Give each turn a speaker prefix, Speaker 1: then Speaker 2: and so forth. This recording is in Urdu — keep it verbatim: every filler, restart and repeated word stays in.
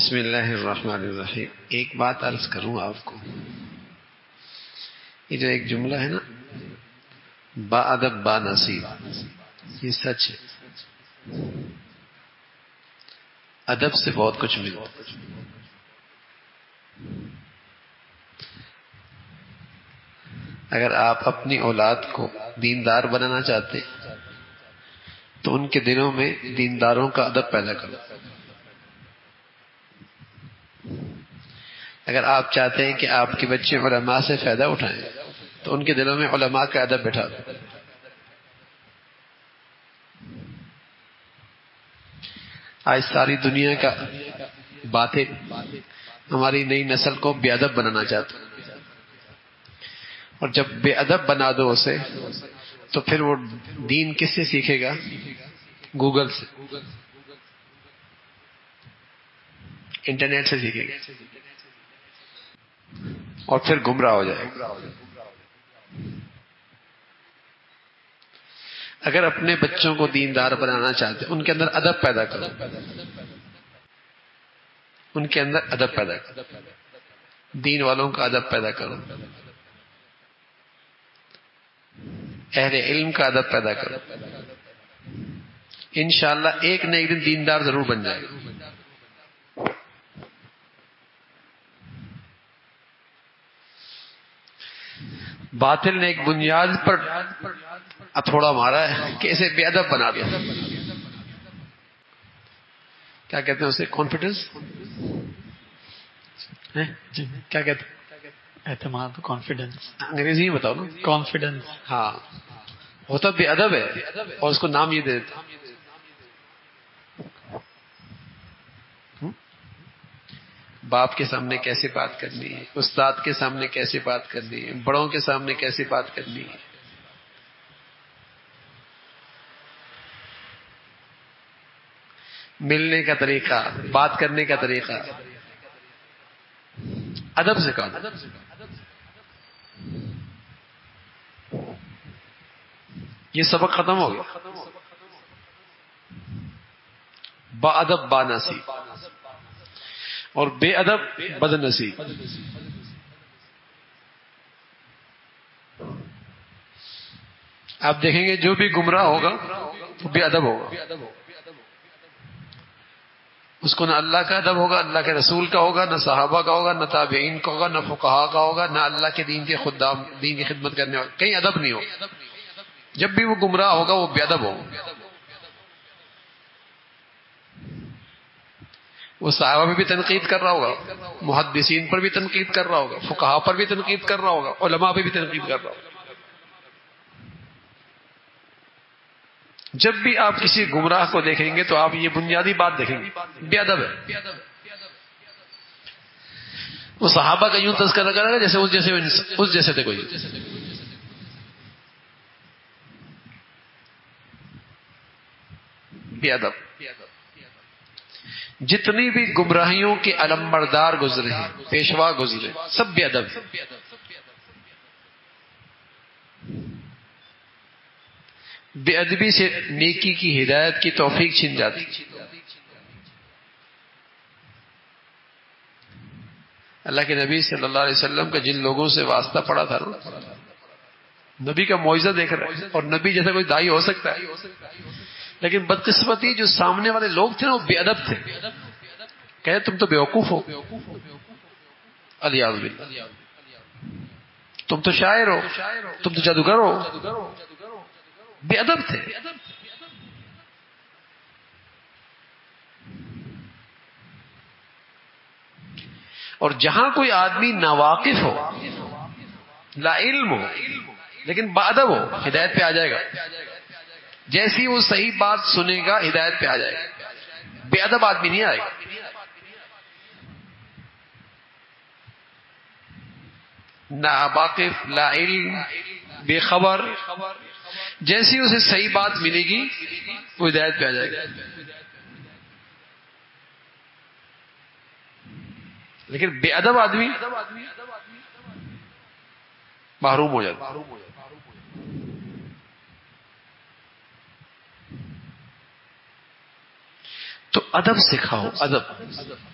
Speaker 1: بسم اللہ الرحمن الرحیم. ایک بات عرض کروں آپ کو، یہ جو ایک جملہ ہے نا، با ادب با نصیب، یہ سچ ہے. ادب سے بہت کچھ ملتا ہے. اگر آپ اپنی اولاد کو دیندار بنانا چاہتے تو ان کے دلوں میں دینداروں کا ادب پیدا کرو. اگر آپ چاہتے ہیں کہ آپ کے بچے علماء سے فائدہ اٹھائیں تو ان کے دلوں میں علماء کا ادب بٹھا دو. آج ساری دنیا کا باطل ہماری نئی نسل کو بے ادب بنانا چاہتا ہے، اور جب بے ادب بنا دو اسے تو پھر وہ دین کس سے سیکھے گا؟ گوگل سے، انٹرنیٹ سے سیکھے گا، اور پھر گمراہ ہو جائے گا. اگر اپنے بچوں کو دیندار بنانا چاہتے ان کے اندر ادب پیدا کرو، ان کے اندر ادب پیدا کرو، دین والوں کا ادب پیدا کرو، اہل علم کا ادب پیدا کرو. انشاءاللہ ایک نہ ایک دن دیندار ضرور بن جائے گا. باطل نے ایک بنیاد پر ہتھوڑا مارا ہے کہ اسے بے ادب بنا دیا. کیا کہتے ہیں اسے؟ کانفیڈنس، کیا کہتے ہیں؟
Speaker 2: اعتماد، کانفیڈنس.
Speaker 1: انگریزی میں بتاؤ نا.
Speaker 2: کانفیڈنس.
Speaker 1: ہاں، ہوتا بے ادب ہے اور اس کو نام یہ دے دیتا. باپ کے سامنے کیسے بات کرنی ہے، استاد کے سامنے کیسے بات کرنی ہے، بڑوں کے سامنے کیسے بات کرنی ہے. ملنے کا طریقہ، بات کرنے کا طریقہ ادب سے کام. یہ سبق ختم ہو گیا. با ادب با نصیب اور بے ادب بد نصیب. آپ دیکھیں گے جو بھی گمراہ ہوگا وہ بے ادب ہوگا. اس کو نہ اللہ کا ادب ہوگا، اللہ کے رسول کا ہوگا، نہ صحابہ کا ہوگا، نہ تابعین کا ہوگا، نہ فقہا کا ہوگا، نہ اللہ کے دین کے خدام، دین کی خدمت کرنے والے. کہیں ادب نہیں ہوگا. جب بھی وہ گمراہ ہوگا وہ بے ادب ہوگا. وہ صحابہ پہ بھی تنقید کر رہا ہوگا، محدثین پر بھی تنقید کر رہا ہوگا، فقہا پر بھی تنقید کر رہا ہوگا، علماء پہ بھی تنقید کر رہا ہوگا. جب بھی آپ کسی گمراہ کو دیکھیں گے تو آپ یہ بنیادی بات دیکھیں گے، بے ادب ہے. وہ صحابہ کا یوں تذکرہ کرے گا جیسے اس جیسے اس جیسے تھے کوئی. بے ادب. جتنی بھی گمراہیوں کے علمبردار گزرے ہیں، پیشوا گزرے، سب بے ادب ہیں. بے ادبی سے نیکی کی ہدایت کی توفیق چھن جاتی. اللہ کے نبی صلی اللہ علیہ وسلم کا جن لوگوں سے واسطہ پڑا تھا نا، نبی کا معجزہ دیکھ رہا ہے، اور نبی جیسا کوئی دائی ہو سکتا ہے، لیکن بدقسمتی جو سامنے والے لوگ تھے نا وہ بے ادب تھے. کہے تم تو بیوقوف ہو، الیاذ باللہ، تم تو شاعر ہو، تم تو جادوگر ہو. بے ادب تھے. اور جہاں کوئی آدمی ناواقف ہو، لا علم ہو، لیکن با ادب ہو، ہدایت پہ آ جائے گا. جیسی وہ صحیح بات سنے گا ہدایت پہ آ جائے گا. بے ادب آدمی نہیں آئے گا. نا واقف، لا علم، بے خبر، جیسی اسے صحیح بات ملے گی وہ ہدایت پہ آ جائے گا. لیکن بے ادب آدمی محروم ہو جاتا. تو ادب سکھاؤ، ادب.